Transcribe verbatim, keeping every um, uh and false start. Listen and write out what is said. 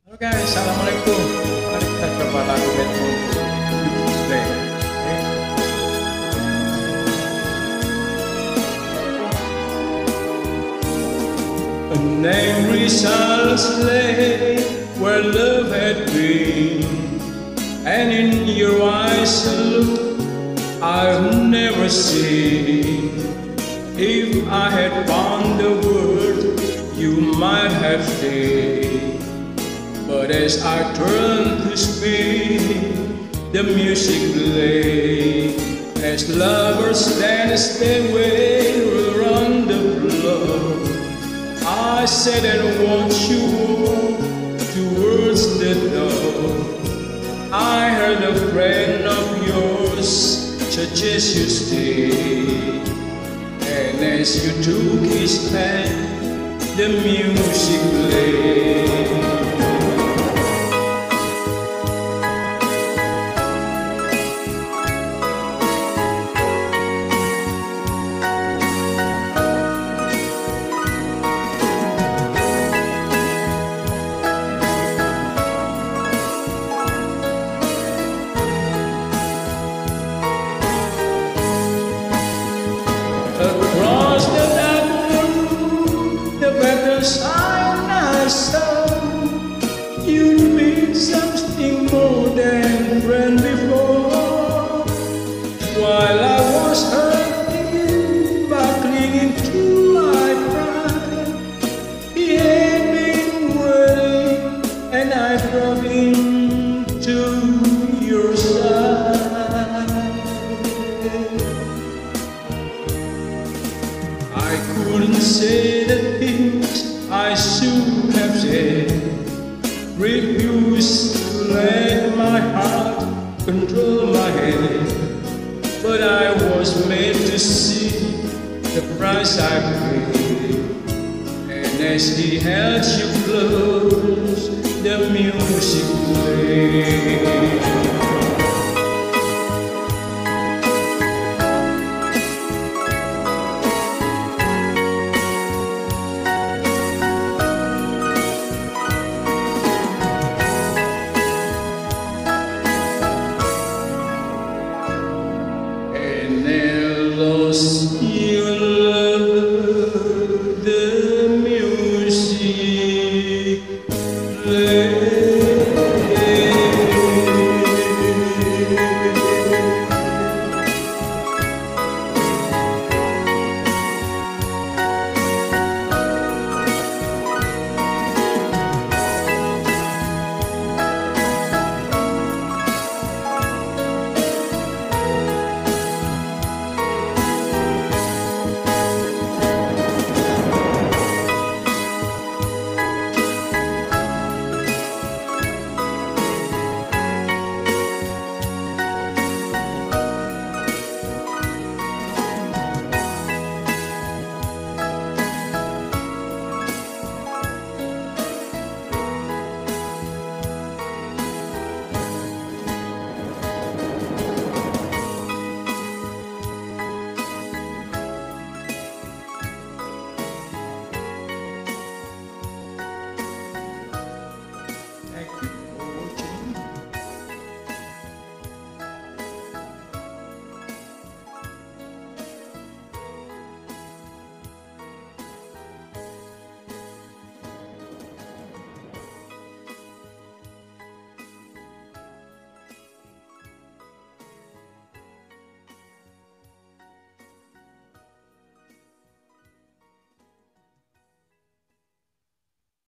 Halo guys, assalamualaikum. Mari kita coba lagu Batman Tuesday. A angry silence lay where love had been, and in your eyes a look I've never seen. If I had found the word, you might have stayed. But as I turned to speak, the music played. As lovers dance their way around the floor, I said and want you towards the door. I heard a friend of yours suggest you stay, and as you took his hand, the music played. Across the dark, the better sign I saw, you'd be something more than friend before. While I was hurting by clinging to my pride, he had been waiting, and I brought him to your side. I couldn't say the things I should have said, refused to let my heart control my head. But I was made to see the price I paid, and as he held you close, the music played. Lost your love, the music play.